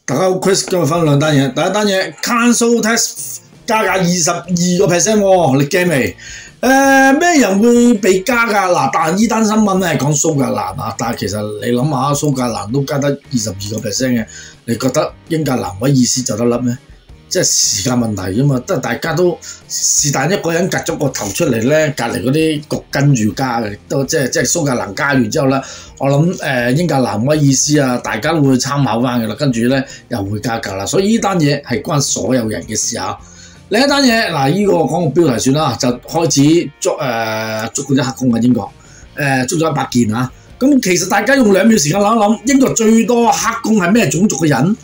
大家好 ，Chris 今日分兩單嘢。第一單嘢 Council Tax 加價22%喎，你驚未？咩人會被加㗎？嗱，但係呢單新聞咧係講蘇格蘭啊，但係其實你諗下，蘇格蘭都加得22%嘅，你覺得英格蘭威爾斯就得甩咩？即係時間問題啫嘛，都係大家都是但一個人趌咗個頭出嚟咧，隔離嗰啲局跟住加嘅，都即係蘇格蘭加完之後咧，我諗英格蘭威爾斯啊，大家都會參考翻嘅啦，跟住咧又會加價啦，所以呢單嘢係關所有人嘅事啊。另一單嘢嗱，呢個講個標題算啦，就開始捉嗰啲黑工嘅英國，捉咗100件啊。咁其實大家用2秒時間諗一諗，英國最多黑工係咩種族嘅人？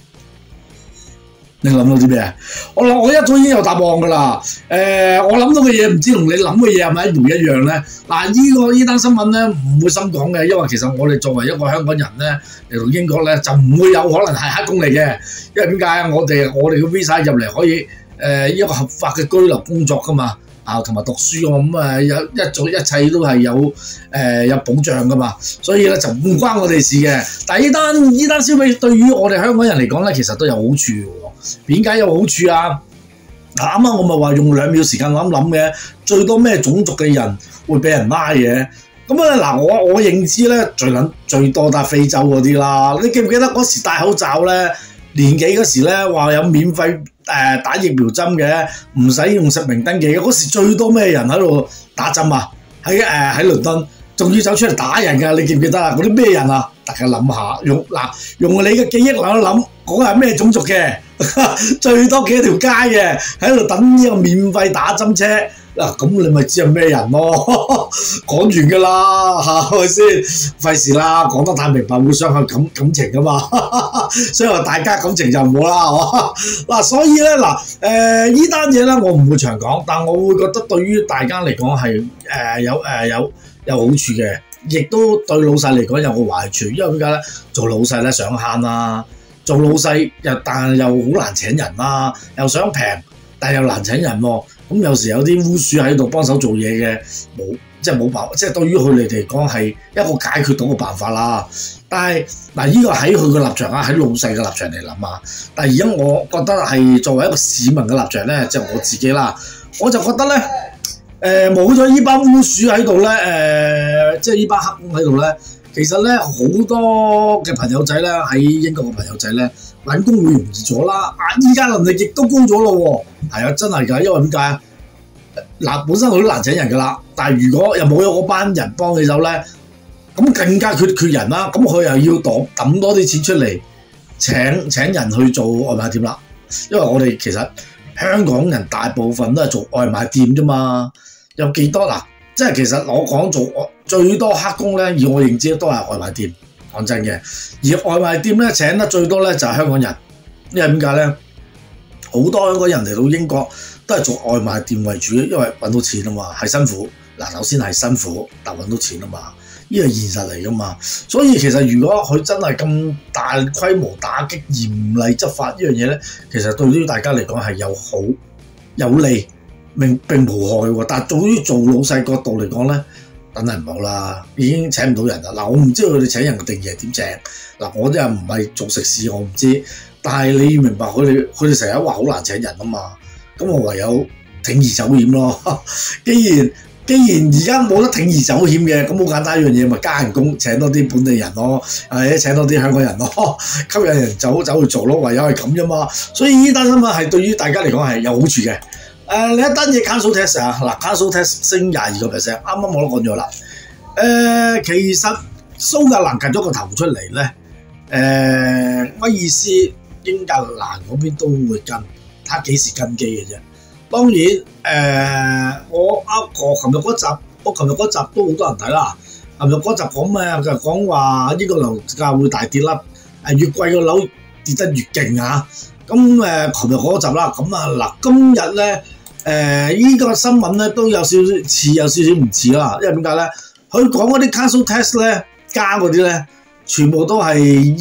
你諗到啲咩？我一早已經有答案㗎啦。我諗到嘅嘢唔知同你諗嘅嘢係咪一模一樣咧？嗱，呢單新聞咧唔會深講嘅，因為其實我哋作為一個香港人咧嚟到英國咧，就唔會有可能係黑工嚟嘅，因為點解啊？我哋嘅 visa 入嚟可以一個合法嘅居留工作㗎嘛。同埋讀書咁一切都係有保障噶嘛，所以咧就唔關我哋事嘅。但係呢單消費對於我哋香港人嚟講咧，其實都有好處喎。點解有好處啊？啱啱我咪話用2秒時間諗嘅，最多咩種族嘅人會俾人拉嘅？咁啊嗱，我認知咧最多都係非洲嗰啲啦。你記唔記得嗰時戴口罩咧？年幾嗰時咧話有免費打疫苗針嘅，唔使用實名登記嘅。嗰時最多咩人喺度打針啊？喺倫敦，仲要走出嚟打人㗎，你記唔記得啊？嗰啲咩人啊？大家諗下，用你嘅記憶諗一諗，嗰個係咩種族嘅？最多幾條街嘅喺度等呢個免費打針車。嗱，咁你咪知係咩人咯？講完㗎啦，係咪先？費事啦，講得太明白會傷害感情㗎嘛，所以話大家感情就唔好啦，係嘛？嗱，所以咧呢單嘢咧我唔會長講，但我會覺得對於大家嚟講係有好處嘅，亦都對老細嚟講有個壞處，因為點解咧？做老細咧想慳啦，做老細但係又好難請人啦，又想平，但係又難請人喎。咁有時有啲烏鼠喺度幫手做嘢嘅，冇辦法，即係對於佢哋嚟講係一個解決到嘅辦法啦。但係呢個喺佢嘅立場啊，喺老細嘅立場嚟諗啊。但係而家我覺得係作為一個市民嘅立場咧，即係我自己啦，我就覺得咧，冇咗呢班烏鼠喺度咧，即係呢班黑工喺度咧，其實咧好多嘅朋友仔咧喺英國嘅朋友仔咧揾工會容易咗啦，議價能力亦都高咗咯喎。係啊，真係㗎，因為點解啊？嗱，本身佢都難請人㗎啦，但係如果又冇咗嗰班人幫你手咧，咁更加缺人啦。咁佢又要抌多啲錢出嚟請人去做外賣店啦。因為我哋其實香港人大部分都係做外賣店啫嘛，有幾多嗱？即係其實我講做最多黑工咧，以我認知都係外賣店。講真嘅，而外賣店咧請得最多咧就係香港人，因為點解咧？好多香港人嚟到英國都係做外賣店為主，因為揾到錢啊嘛，係辛苦。嗱，首先係辛苦，但揾到錢啊嘛，呢個係現實嚟噶嘛。所以其實如果佢真係咁大規模打擊、嚴厲執法呢樣嘢咧，其實對於大家嚟講係有利，並無害喎。但係對於做老細角度嚟講咧，梗係唔好啦，已經請唔到人啦。嗱，我唔知道佢哋請人嘅定義係點請。嗱，我真係唔係做食肆，我唔知。但係你要明白，佢哋成日話好難請人啊嘛，咁我唯有鋌而走險咯。既然而家冇得鋌而走險嘅，咁好簡單一樣嘢，咪加人工，請多啲本地人咯，請多啲香港人咯，吸引人走去做咯，唯有係咁啫嘛。所以呢單新聞係對於大家嚟講係有好處嘅。另一單嘢 Council Tax 啊，嗱 Council Tax 升22%，啱啱我都講咗啦。其實蘇格蘭趌咗個頭出嚟咧，威爾斯、英格蘭嗰邊都會跟，睇下幾時跟機嘅啫。當然，我琴日嗰集都好多人睇啦。琴日嗰集講咩？就講話呢個樓價會大跌啦，越貴個樓跌得越勁啊！咁琴日嗰集啦，咁嗱，今日咧呢個新聞咧都有少少似，有少少唔似啦。因為點解咧？佢講嗰啲 Council Tax 咧加嗰啲咧，全部都係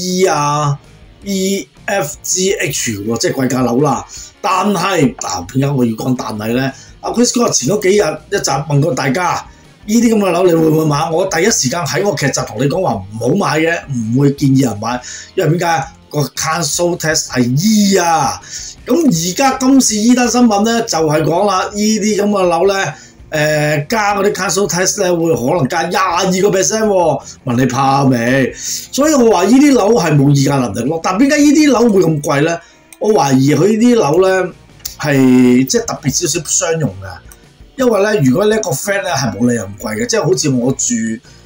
EFGH 喎，即係貴價樓啦。但係點解我要講但係咧？阿 Chris 哥前嗰幾日一集問過大家，呢啲咁嘅樓你會唔會買？我第一時間喺個劇集同你講話唔好買嘅，唔會建議人買，因為點解？ 個 Council Tax 係 E 啊。咁而家今次依單新聞咧就係講啦，呢啲咁嘅樓咧，加嗰啲 Council Tax 咧會可能加22%喎，問你怕未？所以我話呢啲樓係冇議價能力咯。但係點解呢啲樓會咁貴咧？我懷疑佢呢啲樓咧係即係特別少少商用嘅，因為咧如果呢一個 flat 咧係冇理由咁貴嘅，即係好似我住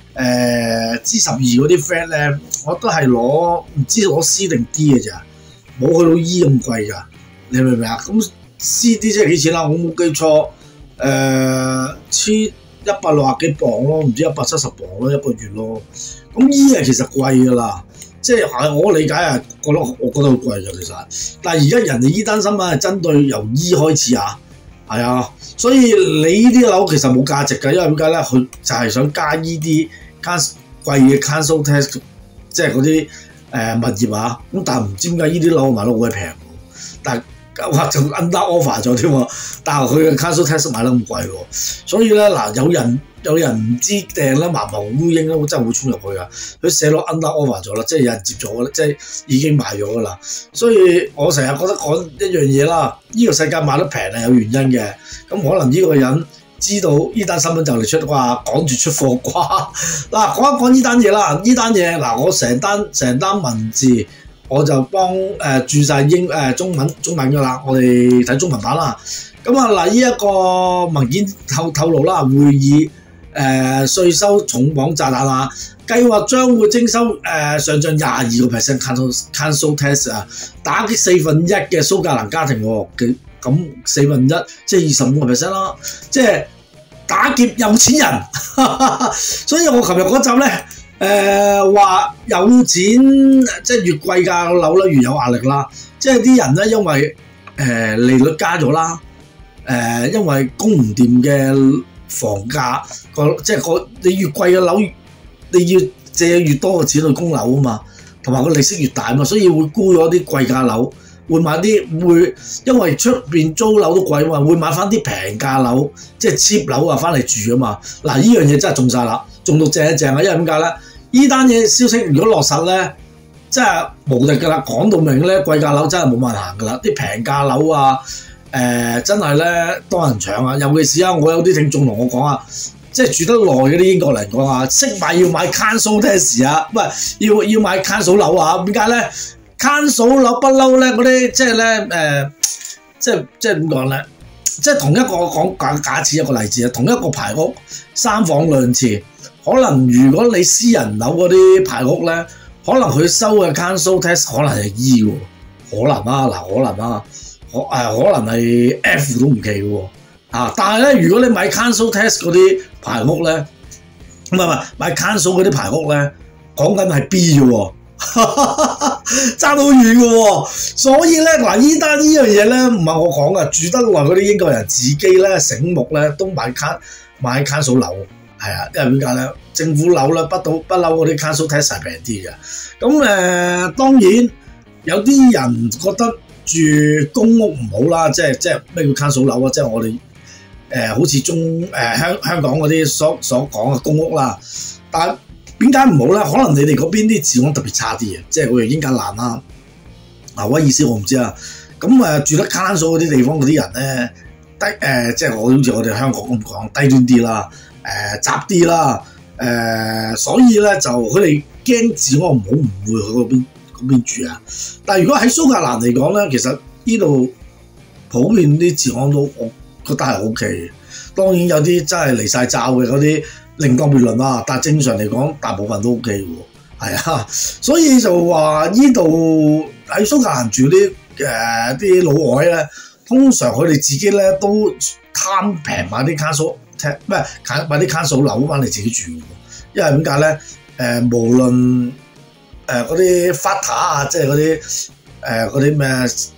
G12嗰啲 flat 咧，我都係唔知攞 C 定 D 嘅咋，冇去到 E 咁貴㗎。你明唔明啊？咁 CD 即係幾錢啦？我冇記錯，160幾磅咯，唔知170磅咯，一個月咯。咁 E 係其實貴㗎啦，即係我理解係我覺得好貴㗎其實。但係而家人哋依單新聞係針對由 E 開始啊，係啊，所以你呢啲樓其實冇價值㗎，因為點解咧？佢就係想加依啲貴嘅 Council Tax， 即係嗰啲物業啊。咁但係唔知點解依啲樓賣得好鬼平，但係或者 under offer 咗添喎，但係佢嘅 Council Tax 買得咁貴喎，所以咧嗱，有人唔知訂啦，盲目烏蠅咧，真係會衝入去噶。佢寫到 under offer 咗啦，即係有人接咗啦，即係已經賣咗噶啦。所以我成日覺得講一樣嘢啦，呢個世界賣得平係有原因嘅。咁可能呢個人知道呢單新聞就嚟出啩，趕住出貨啩。嗱，講一講呢單嘢啦，呢單嘢嗱，我成單文字。我就幫註晒中文噶啦，我哋睇中文版啦。咁啊嗱，呢一個文件透露啦，會議稅收重磅炸彈啊，計劃將會徵收上漲22% Council Tax 啊，打擊1/4嘅蘇格蘭家庭喎。咁1/4即係25% 啦，即係打劫有錢人。所以我琴日嗰集咧。話有錢即係越貴價嘅樓咧越有壓力啦，即係啲人咧因為利率加咗啦，因為供唔掂嘅房價即係你越貴嘅樓，你要借越多嘅錢去供樓啊嘛，同埋個利息越大啊嘛，所以會沽咗啲貴價樓，會買啲因為出邊租樓都貴啊嘛，會買翻啲平價樓，即係 cheap 樓啊翻嚟住啊嘛。嗱，呢樣嘢真係中晒啦，中到正一正啊，因為點解咧？呢單嘢消息如果落實咧，真係無敵㗎啦！講到明咧，貴價樓真係冇問題行㗎啦，啲平價樓啊，真係咧多人搶啊！尤其是啊，我有啲聽眾同我講啊，即係住得耐嗰啲英國人講啊，識買要買 Council Tax 啊，唔係要買 Council 樓啊？點解咧？Council樓不嬲咧，嗰啲即係咧即係點講咧？即係同一個假設一個例子啊，同一個排屋3房2廁。可能如果你私人樓嗰啲排屋咧，可能佢收嘅 Council Tax 可能係 E 喎，可能啊，可能係 F 都唔奇喎，但係咧，如果你買 Council Tax 嗰啲排屋咧，唔係買 Council 嗰啲排屋咧，講緊係 B 嘅喎，爭好遠嘅喎，所以咧嗱，呢樣嘢咧唔係我講嘅，住得耐嗰啲英國人自己咧醒目咧都買 Council 樓。係啊，因為點解咧？政府樓咧不嬲嗰啲 Council Tax 係平啲嘅。咁當然有啲人覺得住公屋唔好啦，即係咩叫 Council 樓啊？即係我哋好似香港嗰啲所講嘅公屋啦。但係點解唔好咧？可能你哋嗰邊啲治安特別差啲嘅，即係好似英格蘭啦、威爾斯我唔知啊。咁住得 Council 嗰啲地方嗰啲人咧，即係好似我哋香港咁講低端啲啦。雜啲啦，所以咧就佢哋驚治安唔好，唔會去嗰邊住啊。但係如果喺蘇格蘭嚟講咧，其實呢度普遍啲治安都我覺得係 OK 嘅。當然有啲真係離晒罩嘅嗰啲另當別論啦。但係正常嚟講，大部分都 OK 嘅喎。係啊，所以就話呢度喺蘇格蘭住啲老外咧，通常佢哋自己咧都貪平買啲 Council。買啲 Council 樓翻嚟自己住，因為點解咧？無論嗰啲 Fata 啊，即係嗰啲咩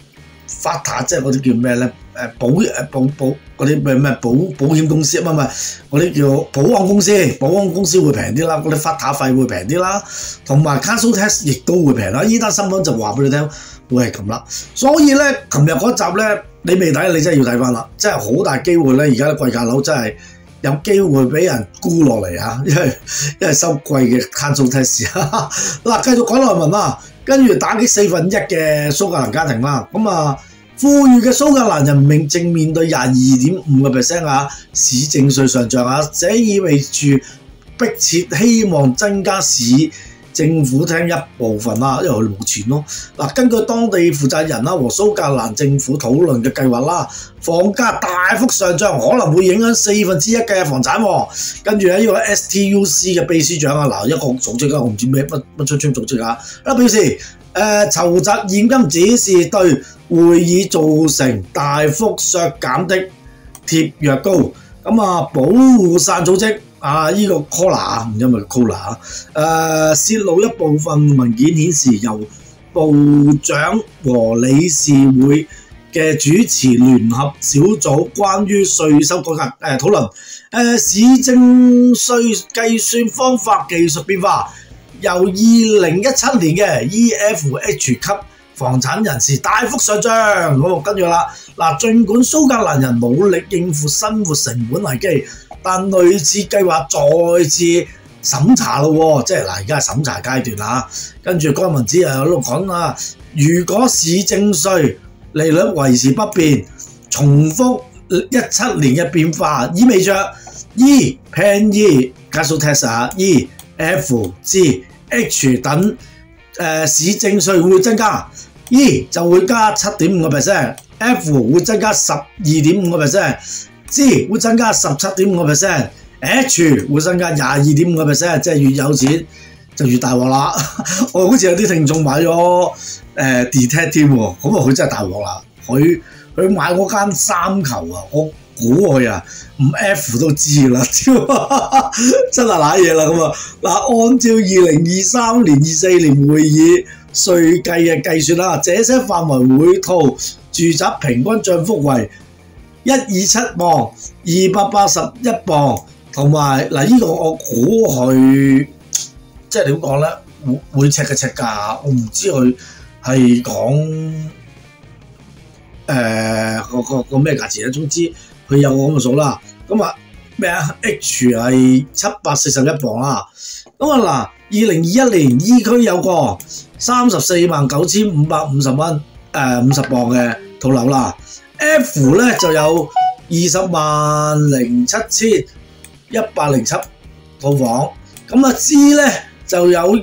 Fata， 即係嗰啲叫咩咧？保嗰啲咩保險公司啊，唔係嗰啲叫保安公司會平啲啦，嗰啲 Fata 費會平啲啦，同埋 Council Tax 亦都會平啦。依單新聞就話俾你聽，會係咁啦。所以咧，琴日嗰集咧，你未睇，你真係要睇翻啦，真係好大機會咧。而家啲貴價樓真係〜有機會俾人沽落嚟啊！因為收貴嘅 Council Tax 嗱，繼續講內文啦。 跟住打擊1/4嘅蘇格蘭家庭啦。咁啊，富裕嘅蘇格蘭人正面對22.5% 啊市政稅上漲啊，這意味住迫切希望增加市政府廳一部分啦，因為佢哋冇錢咯。嗱，根據當地負責人啦和蘇格蘭政府討論嘅計劃啦，房價大幅上漲可能會影響1/4嘅房產喎。跟住咧，呢個 STUC 嘅秘書長啊，嗱，一個組織啊，我唔知乜組織啊，表示籌集現金只是對會議造成大幅削減的貼藥膏。咁啊，保護傘組織。呢個 Collar 唔知係咪 Collar 泄露一部分文件顯示，由部長和理事會嘅主持聯合小組關於稅收改革討論市政稅計算方法技術變化，由2017年嘅 EFH 級房產人士大幅上漲。咁跟住啦，嗱，儘管蘇格蘭人努力應付生活成本危機，但類似計劃再次審查咯喎，即係嗱，而家係審查階段啦。跟住該文字又喺度講啦，如果市政稅利率維持不變，重複17年嘅變化，意味着 E、Pen、Council Tax、E、F、G、H 等市政稅會增加 ，E 就會加7.5%，F 會增加12.5%。G 會增加17.5%，H 會增加22.5%，即係越有錢就越大鑊啦。我好似有啲聽眾買咗Detect 添喎，咁啊佢真係大鑊啦。佢買嗰間3球啊，我估佢啊唔 F 都知啦，真係瀨嘢啦咁啊！嗱，按照2023年、24年會議稅計嘅計算啦，這些範圍每套住宅平均漲幅為127磅、281磅，同埋嗱呢個我估佢即係點講咧？每尺嘅尺價，我唔知佢係講個咩價錢咧。總之佢有個咁嘅數啦。咁啊咩啊 H 係741磅啦。咁啊嗱，2021年 E 區有個349550蚊50磅嘅套樓啦。F 咧就有200,007,107套房，咁啊 G 咧就有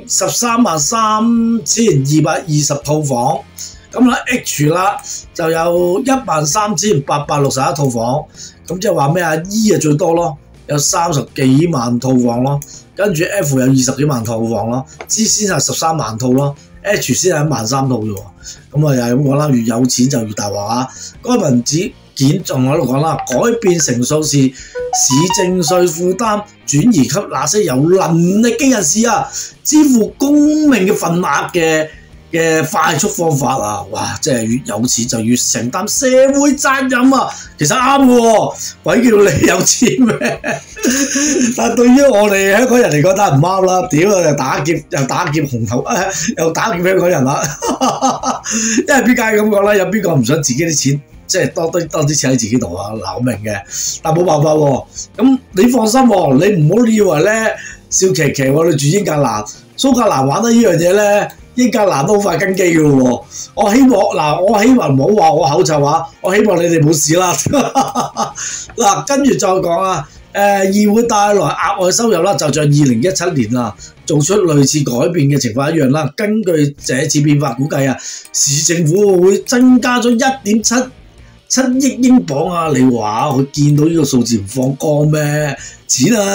133,220套房，咁啦 H 啦就有13,861套房，咁即係話咩啊 ？E 啊最多咯，有30幾萬套房咯，跟住 F 有20幾萬套房咯 ，G 先係13萬套咯。H 先係13000套啫喎，咁啊又係咁講啦，越有錢就越大鑊啊！該文件仲喺度講啦，改變成數是市政稅負擔轉移給那些有能力嘅人士啊，支付公明嘅份額嘅快速方法啊！哇，即係越有錢就越承擔社會責任啊！其實啱嘅喎，鬼叫你有錢咩？但對於我哋香港人嚟講，都係唔啱啦！屌又打劫紅頭，又打劫香港人啦！因為邊解咁講咧？有邊個唔想自己啲錢即係多啲錢喺自己度啊？嗱，我明嘅，但冇辦法喎。咁你放心喎，你唔好以為咧笑騎騎我哋住英格蘭、蘇格蘭玩得呢樣嘢咧。英格蘭都好快跟機嘅咯喎，我希望唔好話我口臭啊，我希望你哋冇事啦。嗱，跟住再講啊，議會帶來額外收入啦，就像2017年啊，做出類似改變嘅情況一樣啦。根據這次變化估計啊，市政府會增加咗1.7億英鎊啊！你話佢見到呢個數字唔放光咩？錢啊！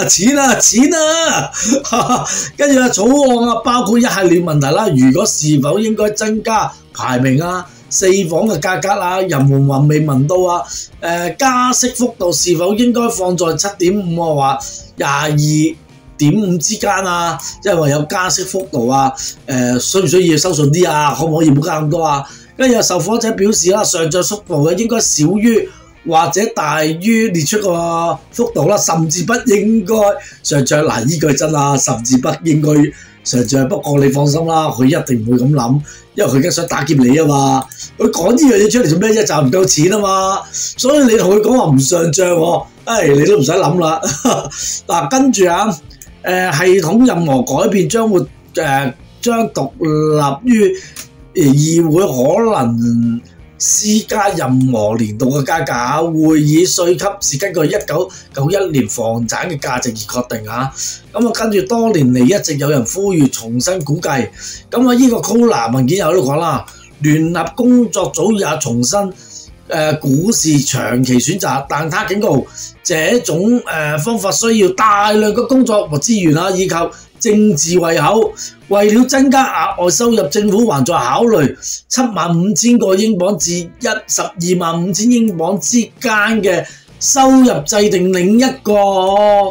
跟住草案啊，包括一系列問題啦，如果是否應該增加排名啊、4房嘅價格啊，人們還未問到啊。加息幅度是否應該放在7.5或22.5之間啊？因為有加息幅度啊，需唔需要收順啲啊？可唔可以唔好加咁多啊？跟住受訪者表示啦，上漲速度應該少於或者大於列出個幅度啦，甚至不應該上漲。嗱，依句真啊，甚至不應該上漲。不過你放心啦，佢一定唔會咁諗，因為佢而家想打劫你啊嘛。佢講呢樣嘢出嚟做咩啫？就唔夠錢啊嘛。所以你同佢講話唔上漲喎，你都唔使諗啦。嗱，跟住啊，系統任何改變將將獨立於議會可能施加任何年度嘅加價，會議稅級是根據1991年房產嘅價值而確定啊。咁啊，跟住多年嚟一直有人呼籲重新估計。咁啊，呢個 COLA 文件又喺度講啦，聯合工作組也重申股市長期選擇，但他警告這種方法需要大量嘅工作和資源啊，以及政治胃口。為了增加額外收入，政府還在考慮75000個英鎊至125,000英鎊之間嘅收入制定另一個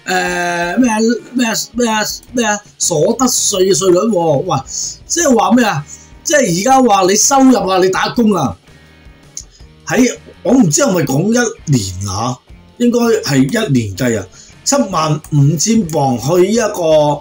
所得稅嘅稅率喎。喂，即係話咩啊？即係而家話你收入啊，你打工啊，我唔知係咪講一年啊，應該係一年計啊，75000磅去一個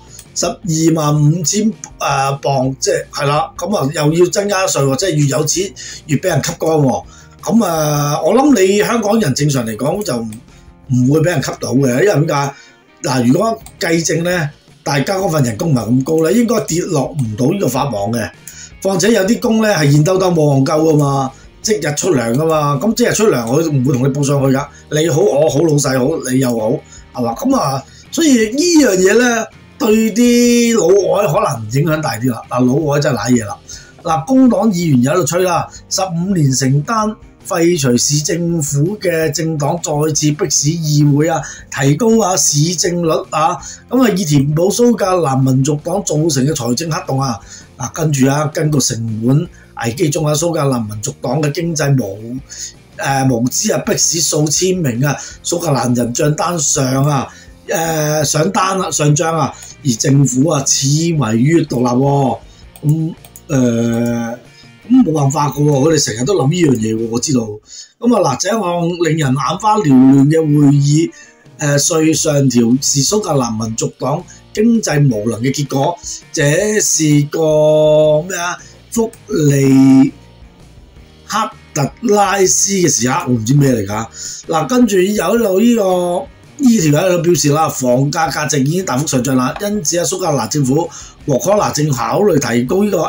125,000磅，即係啦，咁啊又要增加稅喎，即係越有錢越俾人吸乾喎。咁我諗你香港人正常嚟講就唔會俾人吸到嘅，因為點解？嗱，如果計正咧，大家嗰份人工唔係咁高咧，應該跌落唔到呢個法網嘅。況且有啲工咧係現兜兜冇戇鳩噶嘛，即日出糧噶嘛，咁即日出糧我唔會同你報上去噶，你好我好老細好你又好，係嘛？咁啊，所以呢樣嘢咧對啲老外可能影響大啲啦。嗱，老外真係瀨嘢啦。嗱，工黨議員又喺度吹啦，15年承擔廢除市政府嘅政黨再次迫使議會提高市政率啊，咁以填補蘇格蘭民族黨造成嘅財政黑洞啊。嗱，跟住根據成本危機中蘇格蘭民族黨嘅經濟無知迫使數千名蘇格蘭人帳單上上帳而政府恥為於獨立喎。咁冇辦法嘅喎，佢哋成日都諗呢樣嘢喎，我知道。咁這項令人眼花繚亂嘅會議稅上調是蘇格蘭民族黨經濟無能嘅結果，這是個福利克特拉斯嘅時刻，我唔知咩嚟㗎。嗱，跟住有呢條喺度表示啦，房價價值已經大幅上漲啦，因此蘇格蘭政府和可拿正考慮提高呢個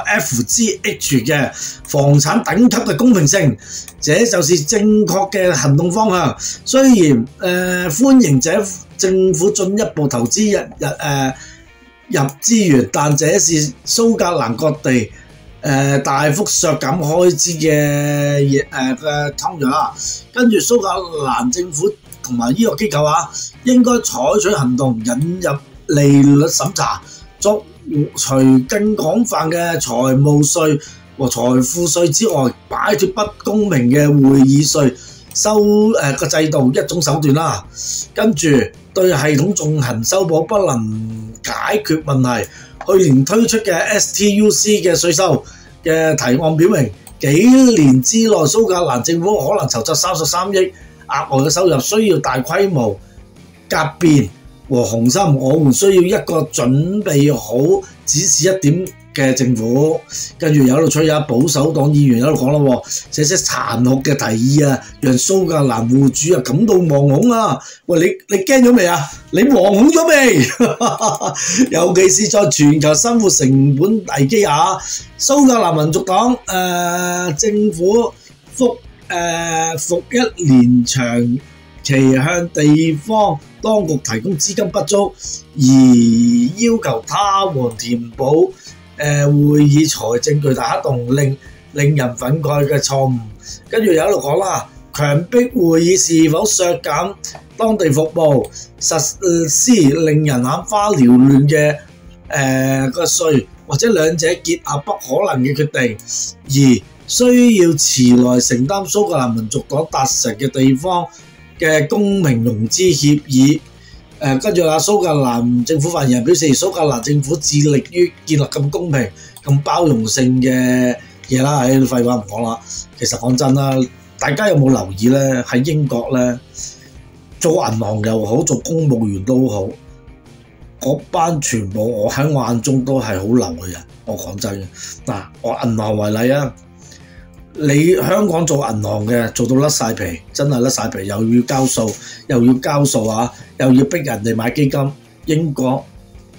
FGH 嘅房產等級嘅公平性，這就是正確嘅行動方向。雖然歡迎政府進一步投資入資源，但這是蘇格蘭各地大幅削減開支嘅通脹啦。跟住蘇格蘭政府同埋呢個機構應該採取行動，引入利率審查，除更廣泛嘅財務稅和財富稅之外，擺脫不公平嘅會議稅個制度一種手段啦。跟住對系統進行修補不能解決問題。去年推出嘅 STUC 嘅稅收嘅提案表明，幾年之內蘇格蘭政府可能籌集33億額外嘅收入，需要大規模革變和雄心。我們需要一個準備好指示一點嘅政府。跟住有喺度吹保守黨議員喺度講啦，這些殘酷嘅提議讓蘇格蘭戶主感到惶恐啊！喂，你驚咗未啊？你惶恐咗未？尤其是在全球生活成本危機下，蘇格蘭民族黨政府復一年長期向地方當局提供資金不足，而要求他們填補會議財政巨大黑洞，令人憤慨嘅錯誤。跟住又喺度講啦，強迫會議是否削減當地服務，實施令人眼花繚亂嘅個稅，或者兩者結合不可能嘅決定，而需要遲來承擔蘇格蘭民族黨達成嘅地方嘅公平融資協議。跟住蘇格蘭政府發言人表示，蘇格蘭政府致力於建立咁公平、咁包容性嘅嘢啦。廢話唔講啦。其實講真啦，大家有冇留意咧？喺英國咧，做銀行又好，做公務員都好，嗰班全部我喺我眼中都係好流嘅人。我講真嘅，嗱，我銀行為例啊。你香港做銀行嘅做到甩晒皮，真係甩晒皮，又要交數，又要交數又要逼人哋買基金。英國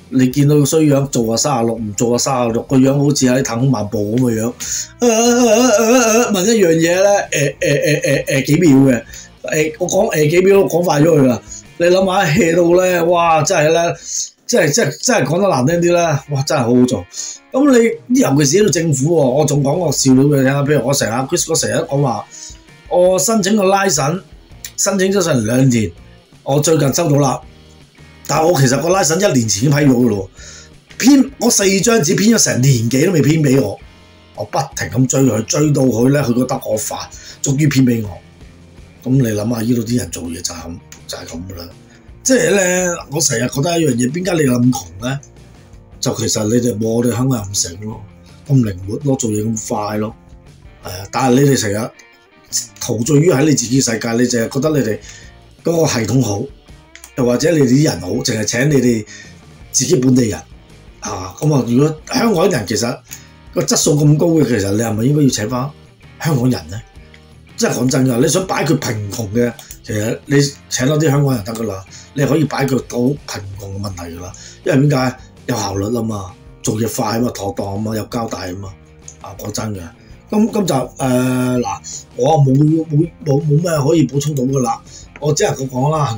你見到個衰樣做下36，唔做下36，個樣好似喺太空漫步咁嘅樣。問一樣嘢咧，幾秒嘅。我講幾秒都講快咗佢啦。你諗下 hea 到咧，哇！真係咧，真係講得難聽啲咧，哇！真係好好做。咁你尤其是呢度政府喎，我仲講個笑料俾你聽啊。譬如我成日 Chris 哥成日講話，我申請個 license，申請咗成2年，我最近收到啦。但係我其實個 license 1年前已經批咗嘅咯，我4張紙編咗成年幾都未編俾我，我不停咁追佢，追到佢咧，佢覺得我煩，終於編俾我。咁你諗下，呢度啲人做嘢就係咁噶啦。即係咧，我成日覺得一樣嘢，邊解你咁窮咧？就其實你哋冇我哋香港人咁醒咯，咁靈活咯，做嘢咁快咯，係啊。但係你哋成日陶醉於喺你自己世界，你淨係覺得你哋嗰個系統好。又或者你哋啲人好，淨係請你哋自己本地人啊！咁啊，如果香港人其實個質素咁高嘅，其實你係咪應該要請翻香港人咧？即係講真㗎，你想擺佢貧窮嘅，其實你請多啲香港人得㗎啦，你係可以擺佢到貧窮嘅問題㗎啦。因為點解？有效率啊嘛，做嘢快啊嘛，妥當啊嘛，有交代啊嘛。啊，講真嘅，咁就嗱，我冇咩可以補充到㗎啦。我只係講啦，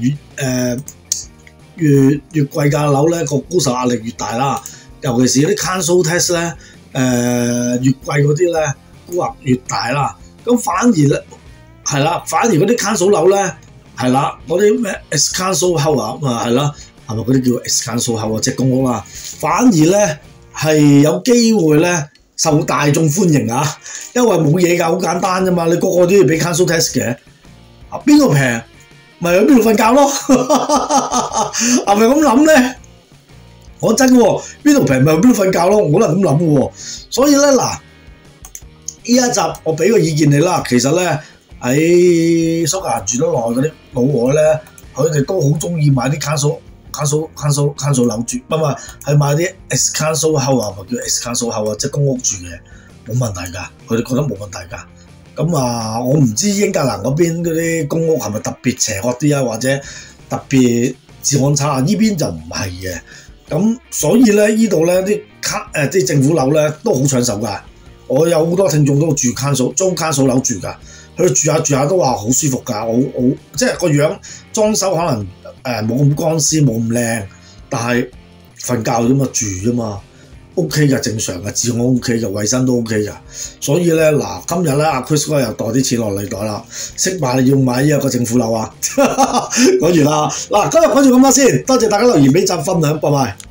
越貴價樓咧，個沽售壓力越大啦。尤其是啲 council tax 咧，越貴嗰啲咧，沽壓越大啦。咁反而咧係啦，反而嗰啲 council 樓咧係啦，嗰啲咩 ex council house 啊係啦，係咪嗰啲叫 ex council house 即係公屋啦？反而咧係有機會咧受大眾歡迎啊，因為冇嘢㗎，好簡單啫嘛，你個個都要俾 council tax 嘅，啊邊個平？咪去邊度瞓覺咯？係咪咁諗咧？講真喎，邊度平咪去邊度瞓覺咯？我都係咁諗嘅喎。所以咧嗱，呢一集我俾個意見你啦。其實咧喺蘇格蘭住得耐嗰啲老外咧，佢哋都好中意買啲 council 樓住，唔係係買啲 ex council house 啊，咪叫 ex council house 啊，即係公屋住嘅，冇問題㗎。佢哋覺得冇問題㗎。咁啊，我唔知英格蘭嗰邊嗰啲公屋係咪特別邪惡啲啊，或者特別治安差啊？呢邊就唔係嘅。咁所以咧，呢度咧啲政府樓咧都好搶手㗎。我有好多聽眾都住租 council 樓住㗎，佢住下都話好舒服㗎，好即係個樣裝修可能冇咁光鮮冇咁靚，但係瞓覺啫嘛，住啫嘛。OK 嘅，正常嘅，治安 OK 嘅，衞生都 OK 嘅，所以咧嗱，今日咧阿 Chris 哥又袋啲錢落你袋啦，識買要買呢一個政府樓啊，講完啦，嗱，今日講住咁多先，多謝大家留言俾讚分享，拜拜。